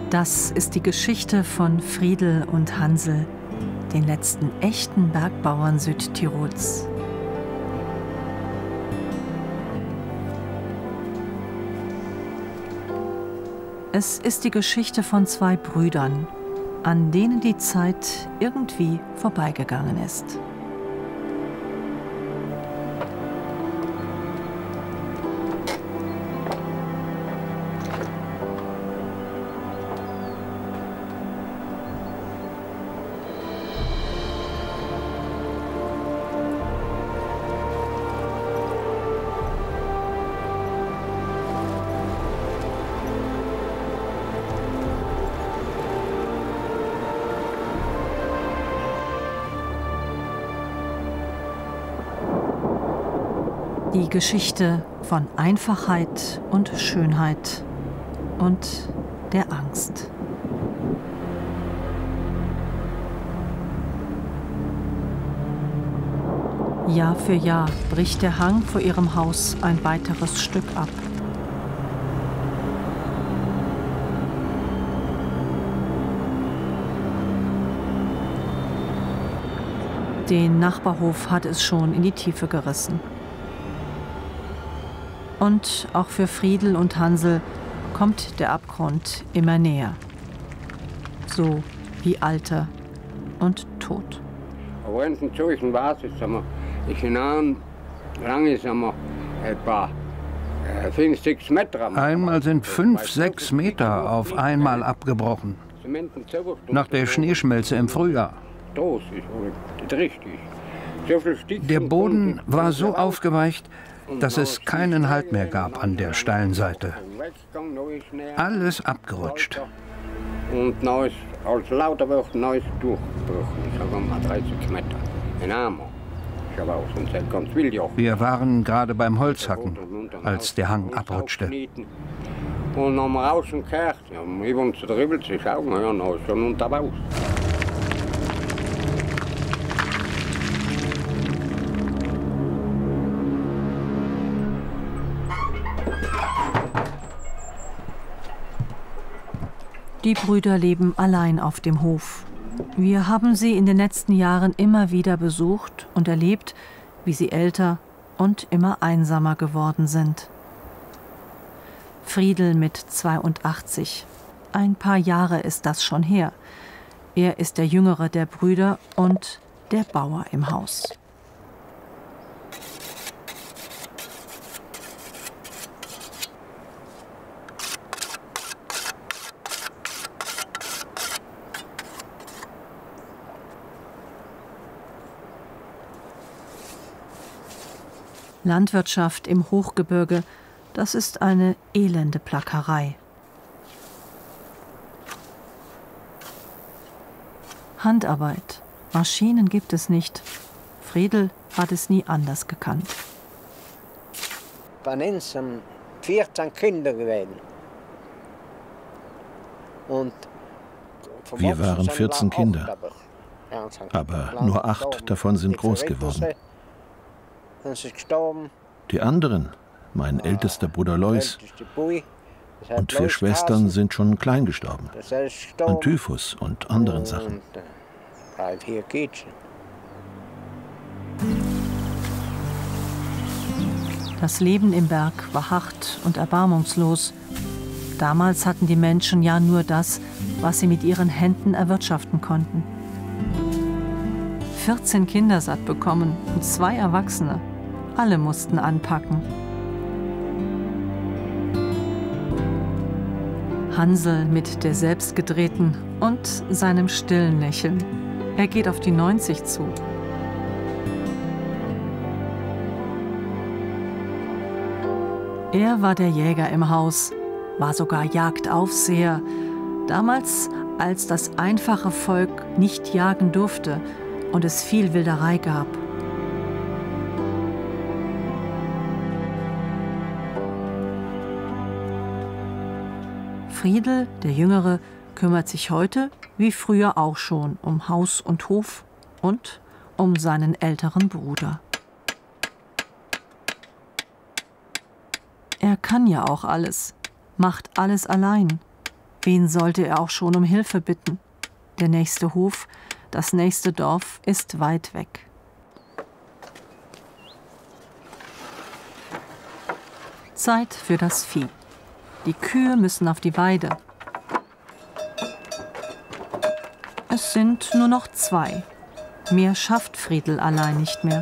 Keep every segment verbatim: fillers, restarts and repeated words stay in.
Das ist die Geschichte von Friedel und Hansel, den letzten echten Bergbauern Südtirols. Es ist die Geschichte von zwei Brüdern, an denen die Zeit irgendwie vorbeigegangen ist. Die Geschichte von Einfachheit und Schönheit und der Angst. Jahr für Jahr bricht der Hang vor ihrem Haus ein weiteres Stück ab. Den Nachbarhof hat es schon in die Tiefe gerissen. Und auch für Friedel und Hansel kommt der Abgrund immer näher. So wie Alter und Tod. Wenn es ein solchen war, ist es hinein, lang ist etwa fünf, sechs Meter. Einmal sind fünf, sechs Meter auf einmal abgebrochen. Nach der Schneeschmelze im Frühjahr. Der Boden war so aufgeweicht, dass es keinen Halt mehr gab an der steilen Seite. Alles abgerutscht. Und neues, als lauter wird neues durchgebrochen, sagen wir mal dreißig Meter. In Armer. Wir waren gerade beim Holzhacken, als der Hang abrutschte. Und dann haben wir raus und gehört, ich wollte zu drüben zu schauen, ja, dann ist schon unter Haus. Die Brüder leben allein auf dem Hof. Wir haben sie in den letzten Jahren immer wieder besucht und erlebt, wie sie älter und immer einsamer geworden sind. Friedel mit zweiundachtzig. Ein paar Jahre ist das schon her. Er ist der jüngere der Brüder und der Bauer im Haus. Landwirtschaft im Hochgebirge, das ist eine elende Plackerei. Handarbeit, Maschinen gibt es nicht. Friedel hat es nie anders gekannt. Bei uns sind vierzehn Kinder gewesen. Und wir waren vierzehn Kinder, aber nur acht davon sind groß geworden. Die anderen, mein ältester Bruder Lois und vier Schwestern, sind schon klein gestorben. An Typhus und anderen Sachen. Das Leben im Berg war hart und erbarmungslos. Damals hatten die Menschen ja nur das, was sie mit ihren Händen erwirtschaften konnten. vierzehn Kinder satt bekommen und zwei Erwachsene. Alle mussten anpacken. Hansel mit der selbstgedrehten und seinem stillen Lächeln. Er geht auf die neunzig zu. Er war der Jäger im Haus, war sogar Jagdaufseher. Damals, als das einfache Volk nicht jagen durfte und es viel Wilderei gab. Friedel, der Jüngere, kümmert sich heute, wie früher auch schon, um Haus und Hof und um seinen älteren Bruder. Er kann ja auch alles, macht alles allein. Wen sollte er auch schon um Hilfe bitten? Der nächste Hof, das nächste Dorf ist weit weg. Zeit für das Vieh. Die Kühe müssen auf die Weide. Es sind nur noch zwei. Mehr schafft Friedl allein nicht mehr.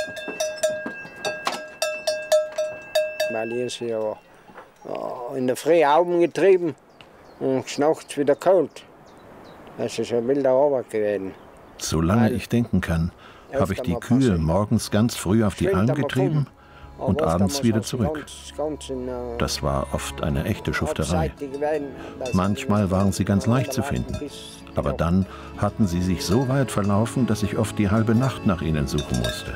Weil hier ist ja in der Früh Augen getrieben und nachts wieder geholt. Das ist eine wilde Arbeit gewesen. Solange ich denken kann, habe ich die Kühe morgens ganz früh auf die Alm getrieben und abends wieder zurück. Das war oft eine echte Schufterei. Manchmal waren sie ganz leicht zu finden, aber dann hatten sie sich so weit verlaufen, dass ich oft die halbe Nacht nach ihnen suchen musste.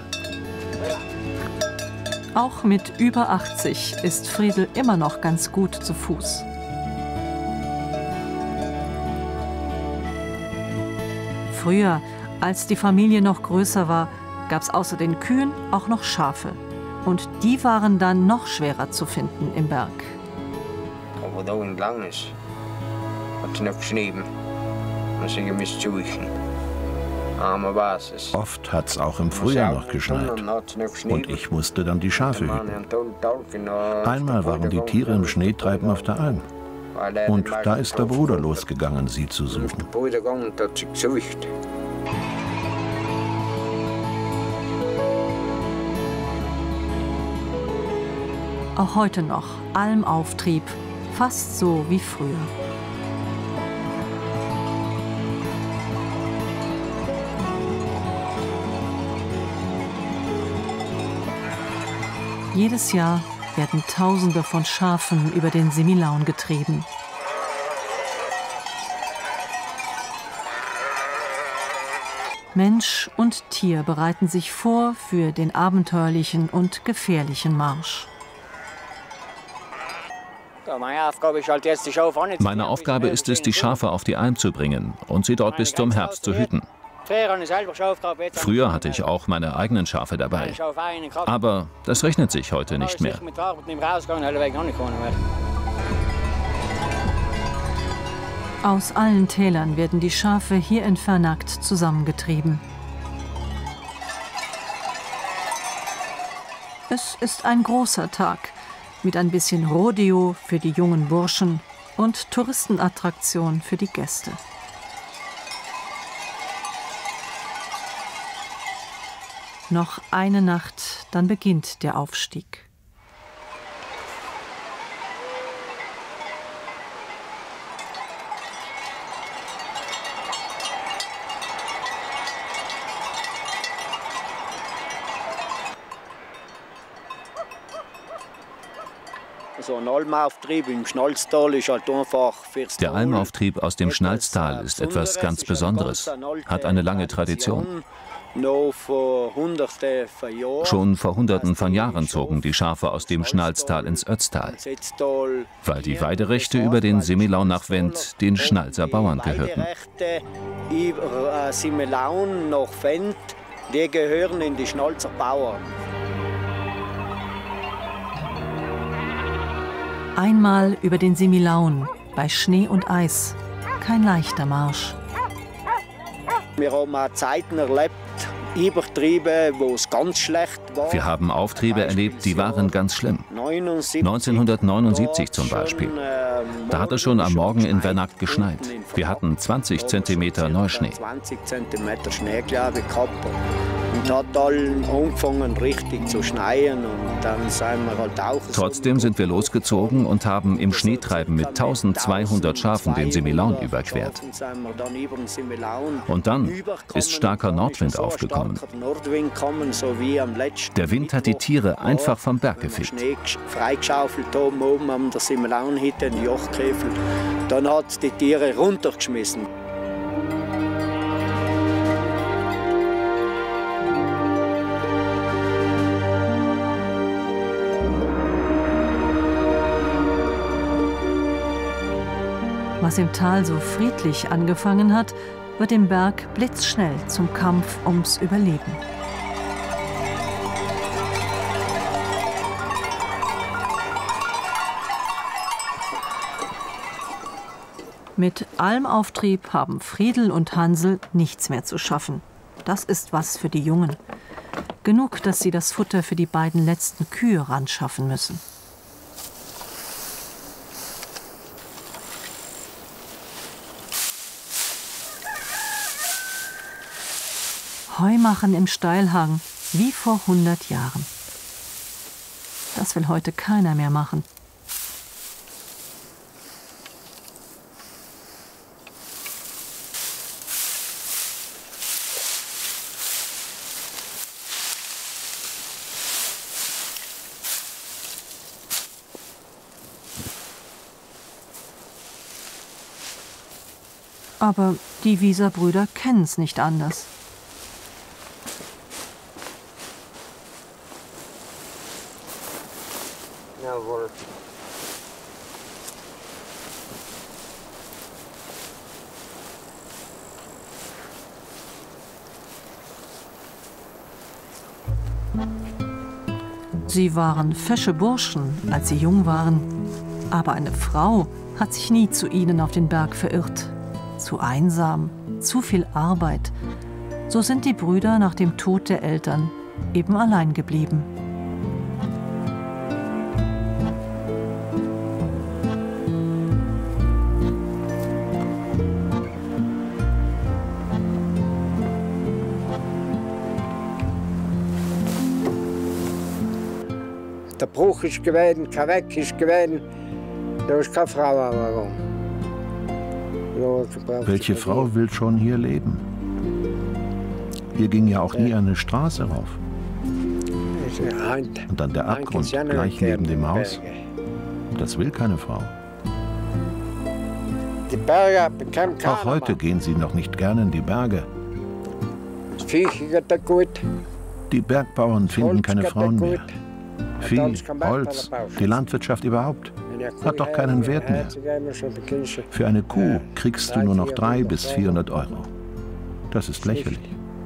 Auch mit über achtzig ist Friedl immer noch ganz gut zu Fuß. Früher, als die Familie noch größer war, gab es außer den Kühen auch noch Schafe. Und die waren dann noch schwerer zu finden im Berg. Aber da in Langes hat es noch geschrieben, dass sie gemisst suchen. Oft hat es auch im Frühjahr noch geschneit und ich musste dann die Schafe hüten. Einmal waren die Tiere im Schneetreiben auf der Alm und da ist der Bruder losgegangen, sie zu suchen. Auch heute noch Almauftrieb, fast so wie früher. Jedes Jahr werden Tausende von Schafen über den Semilaun getrieben. Mensch und Tier bereiten sich vor für den abenteuerlichen und gefährlichen Marsch. Meine Aufgabe ist es, die Schafe auf die Alm zu bringen und sie dort bis zum Herbst zu hüten. Früher hatte ich auch meine eigenen Schafe dabei, aber das rechnet sich heute nicht mehr. Aus allen Tälern werden die Schafe hier in Vernagt zusammengetrieben. Es ist ein großer Tag mit ein bisschen Rodeo für die jungen Burschen und Touristenattraktion für die Gäste. Noch eine Nacht, dann beginnt der Aufstieg. So ein Almauftrieb im Schnalztal ist halt einfach fürs Der Almauftrieb aus dem Schnalztal ist etwas ganz Besonderes, hat eine lange Tradition. Schon vor Hunderten von Jahren zogen die Schafe aus dem Schnalztal ins Ötztal, weil die Weiderechte über den Semilaun nach Wendt den Schnalzer Bauern gehörten. Über Semilaun nach Wendt, die gehören in die Schnalzer Bauern. Einmal über den Semilaun, bei Schnee und Eis. Kein leichter Marsch. Wir haben auch Zeiten erlebt, Übertriebe, wo es ganz schlecht war. Wir haben Auftriebe erlebt, die waren ganz schlimm. neunzehnhundertneunundsiebzig zum Beispiel. Da hat es schon am Morgen in Vernagt geschneit. Wir hatten zwanzig Zentimeter Neuschnee. zwanzig Zentimeter Schnee, glaube ich, gehabt. Und hat allen angefangen richtig zu schneien und dann sind wir halt auch... Trotzdem sind wir losgezogen und haben im Schneetreiben mit tausendzweihundert Schafen den Semilaun überquert. Und dann ist starker Nordwind aufgekommen. Der Wind hat die Tiere einfach vom Berg gefegt. Freigeschaufelt oben, oben am der Semilaunhütte, den Jochkäfel. Dann hat es die Tiere runtergeschmissen. Was im Tal so friedlich angefangen hat, wird im Berg blitzschnell zum Kampf ums Überleben. Mit Almauftrieb haben Friedel und Hansel nichts mehr zu schaffen. Das ist was für die Jungen. Genug, dass sie das Futter für die beiden letzten Kühe ranschaffen müssen. Heu machen im Steilhang, wie vor hundert Jahren. Das will heute keiner mehr machen. Aber die Wieser Brüder kennen es nicht anders. Jawohl. Sie waren fesche Burschen, als sie jung waren. Aber eine Frau hat sich nie zu ihnen auf den Berg verirrt. Zu einsam, zu viel Arbeit. So sind die Brüder nach dem Tod der Eltern eben allein geblieben. Der Bruch ist gewesen, kein Weg ist gewesen, da ist keine Frau warum. Welche Frau will schon hier leben? Hier ging ja auch nie eine Straße rauf. Und dann der Abgrund gleich neben dem Haus. Das will keine Frau. Auch heute gehen sie noch nicht gern in die Berge. Die Bergbauern finden keine Frauen mehr. Vieh, Holz, die Landwirtschaft überhaupt hat doch keinen Wert mehr. Für eine Kuh kriegst du nur noch dreihundert bis vierhundert Euro. Das ist lächerlich.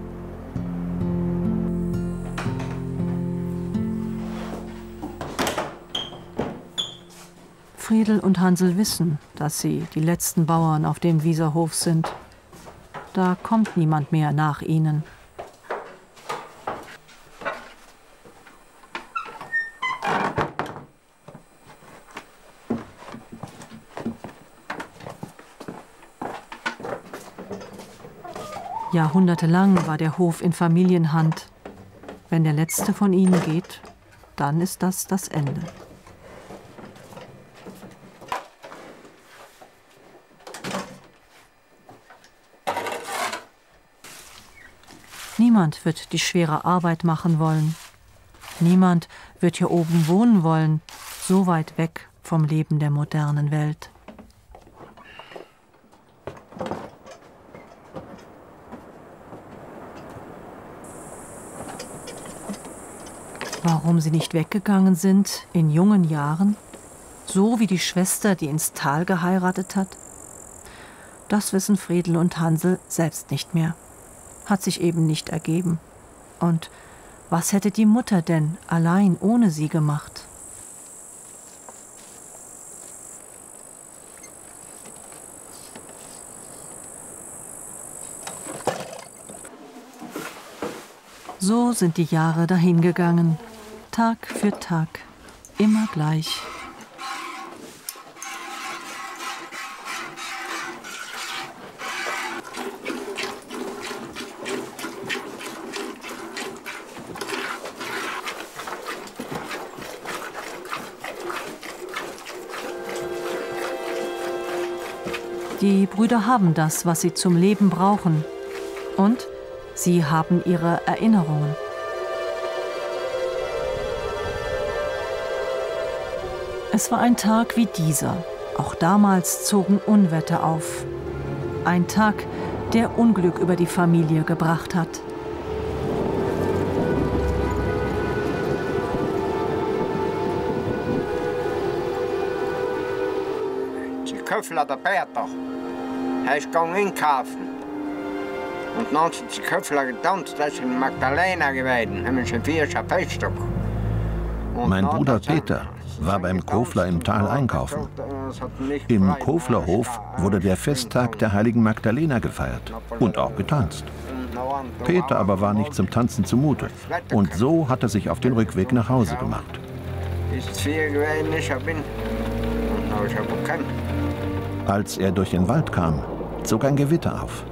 Friedel und Hansel wissen, dass sie die letzten Bauern auf dem Wieserhof sind. Da kommt niemand mehr nach ihnen. Jahrhundertelang war der Hof in Familienhand. Wenn der letzte von ihnen geht, dann ist das das Ende. Niemand wird die schwere Arbeit machen wollen. Niemand wird hier oben wohnen wollen, so weit weg vom Leben der modernen Welt. Warum sie nicht weggegangen sind in jungen Jahren, so wie die Schwester, die ins Tal geheiratet hat, das wissen Friedel und Hansel selbst nicht mehr. Hat sich eben nicht ergeben. Und was hätte die Mutter denn allein ohne sie gemacht? So sind die Jahre dahingegangen, Tag für Tag, immer gleich. Die Brüder haben das, was sie zum Leben brauchen. Und sie haben ihre Erinnerungen. Es war ein Tag wie dieser. Auch damals zogen Unwetter auf. Ein Tag, der Unglück über die Familie gebracht hat. Die Köffler, der Peter, er ist gegangen einkaufen. Und dann sind die Köffler getanzt, das ist in Magdalena gewesen, haben schon vier Feststück. Mein Bruder Peter war beim Kofler im Tal einkaufen. Im Koflerhof wurde der Festtag der heiligen Magdalena gefeiert und auch getanzt. Peter aber war nicht zum Tanzen zumute und so hat er sich auf den Rückweg nach Hause gemacht. Als er durch den Wald kam, zog ein Gewitter auf.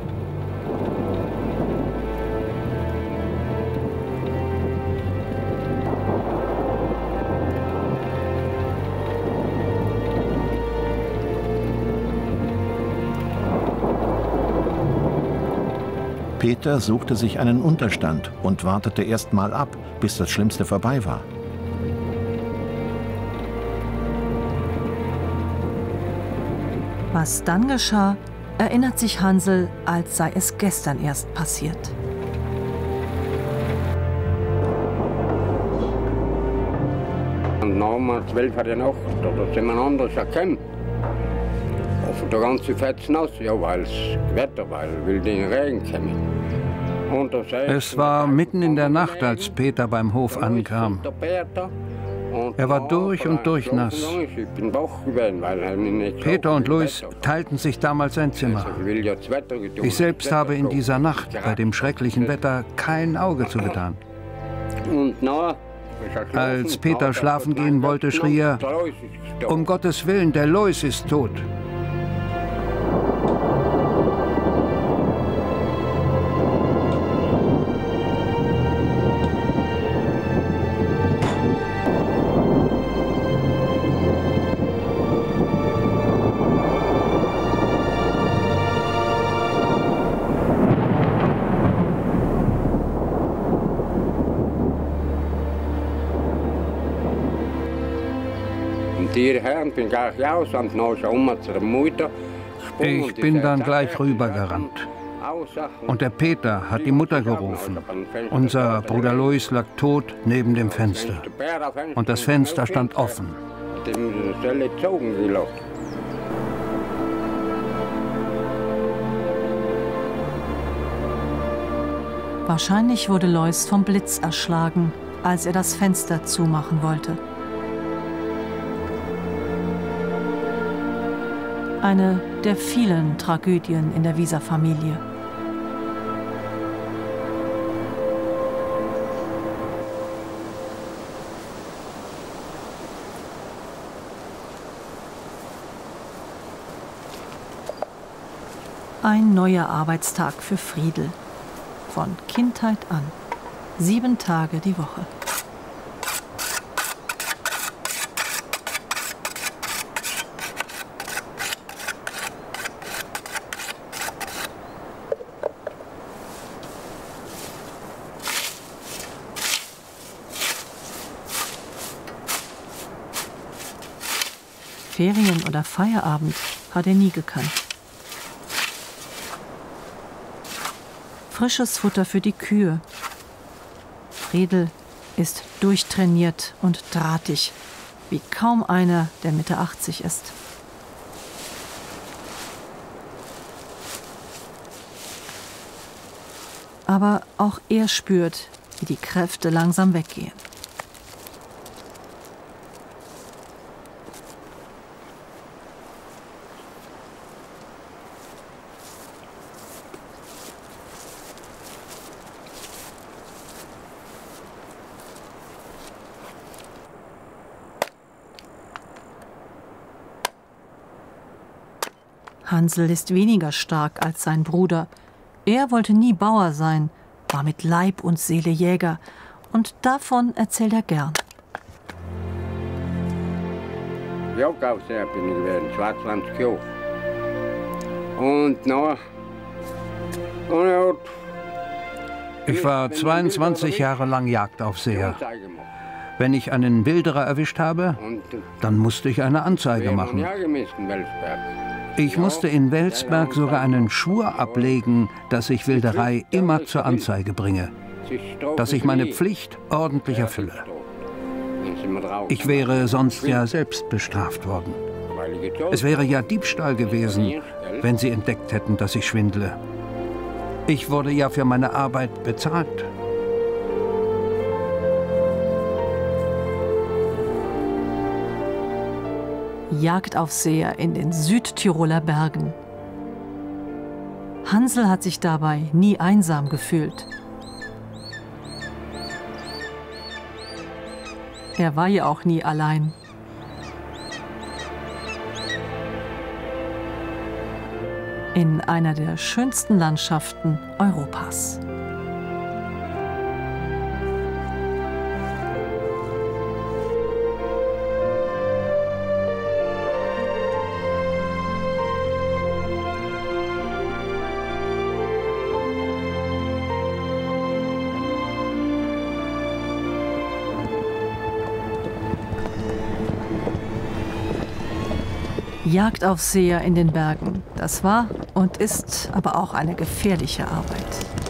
Peter suchte sich einen Unterstand und wartete erst mal ab, bis das Schlimmste vorbei war. Was dann geschah, erinnert sich Hansl, als sei es gestern erst passiert. Und um zwölf Uhr Nacht, da sind wir anders erkennen. Auf der ganzen Fetzen aus, ja, weil es Wetter, weil will den Regen kommen. Es war mitten in der Nacht, als Peter beim Hof ankam. Er war durch und durch nass. Peter und Luis teilten sich damals ein Zimmer. Ich selbst habe in dieser Nacht bei dem schrecklichen Wetter kein Auge zugetan. Als Peter schlafen gehen wollte, schrie er: Um Gottes Willen, der Luis ist tot. Ich bin dann gleich rübergerannt. Und der Peter hat die Mutter gerufen. Unser Bruder Luis lag tot neben dem Fenster. Und das Fenster stand offen. Wahrscheinlich wurde Lois vom Blitz erschlagen, als er das Fenster zumachen wollte. Eine der vielen Tragödien in der Wieser-Familie. Ein neuer Arbeitstag für Friedl. Von Kindheit an. Sieben Tage die Woche. Ferien oder Feierabend hat er nie gekannt. Frisches Futter für die Kühe. Friedl ist durchtrainiert und drahtig, wie kaum einer, der Mitte achtzig ist. Aber auch er spürt, wie die Kräfte langsam weggehen. Hansl ist weniger stark als sein Bruder. Er wollte nie Bauer sein, war mit Leib und Seele Jäger. Und davon erzählt er gern. Jagdaufseher bin ich gewesen, zweiundzwanzig Jahre. Und na, ich war zweiundzwanzig Jahre lang Jagdaufseher. Wenn ich einen Wilderer erwischt habe, dann musste ich eine Anzeige machen. Ich musste in Welsberg sogar einen Schwur ablegen, dass ich Wilderei immer zur Anzeige bringe, dass ich meine Pflicht ordentlich erfülle. Ich wäre sonst ja selbst bestraft worden. Es wäre ja Diebstahl gewesen, wenn sie entdeckt hätten, dass ich schwindle. Ich wurde ja für meine Arbeit bezahlt. Jagdaufseher in den Südtiroler Bergen. Hansl hat sich dabei nie einsam gefühlt. Er war ja auch nie allein. In einer der schönsten Landschaften Europas. Jagdaufseher in den Bergen, das war und ist aber auch eine gefährliche Arbeit.